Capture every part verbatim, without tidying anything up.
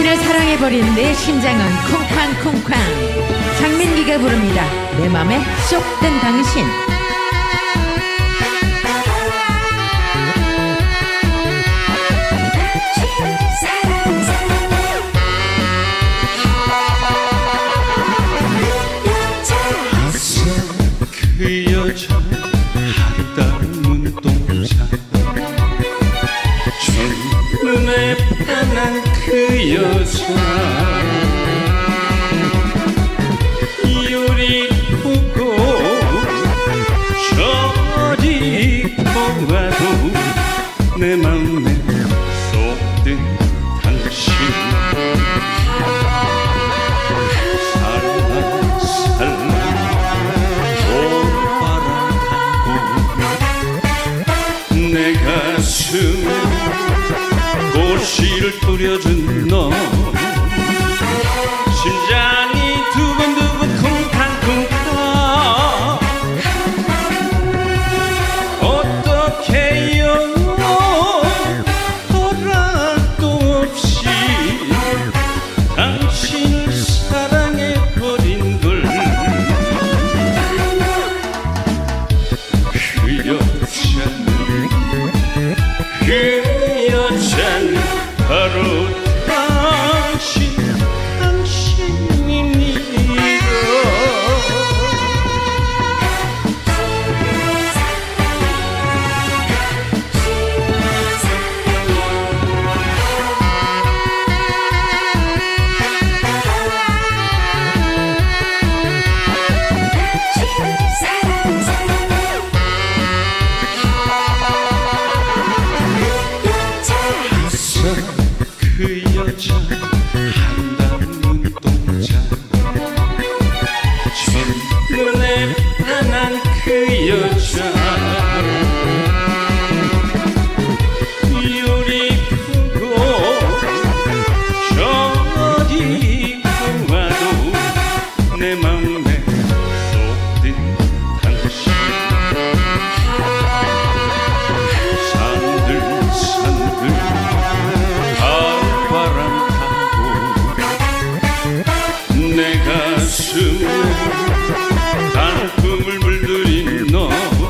당신을 사랑해버린 내 심장은 쿵쾅쿵쾅. 장민기가 부릅니다. 내 맘에 쏙 든 당신. 그 여자 한달 눈동자 첫눈에 반한 그 여자 요리 보고 저리 보아도 내 맘에 쏙 든 당신 내 가슴에 꽃씨를 뿌려준 너 심장이 두근두근 쿵쾅쿵쾅 어떡해요 허락도 없이 당신을 사랑해버린 걸 그 여자는 그 여자는 바로 당신, 당신입니다. 그 여자 한달 눈동자 첫눈에 반한 그 여자 요리 푸고 저리 보아도 내 맘에 쏙 든 당신 산들 산들 내 가슴에 단풍을 물들인 너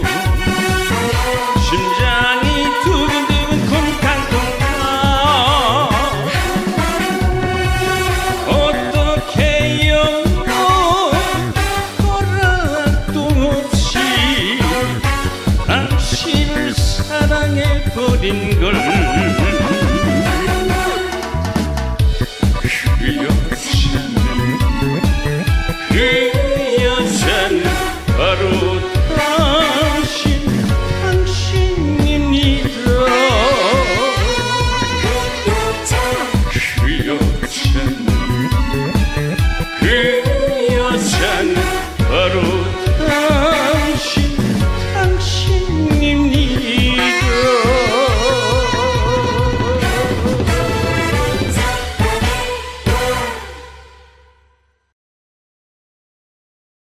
심장이 두근두근 쿵쾅쿵쾅 어떡해요 허락도 없이 당신을 사랑해버린 걸 그 여자는 그 여자는 바로 당신, 당신입니다. 그 여자는